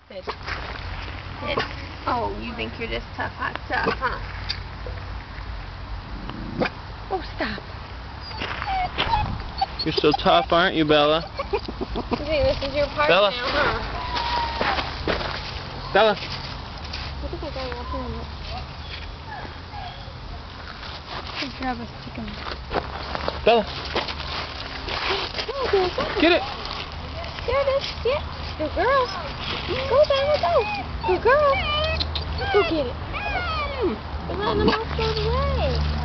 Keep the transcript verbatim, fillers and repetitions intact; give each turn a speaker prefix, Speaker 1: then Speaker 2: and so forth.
Speaker 1: Sit. Sit. Oh, you think you're just tough, hot stuff, huh? Oh, stop.
Speaker 2: You're so tough, aren't you, Bella?
Speaker 1: You think this is your part
Speaker 2: Bella.
Speaker 1: now, huh?
Speaker 2: Bella.
Speaker 1: I think I got your hand. Let's grab a stick of
Speaker 2: Bella. Get it.
Speaker 1: There it is. Yeah. Good girl. Go, Bella, go. Good girl. Go get it. You're letting the mouse go away.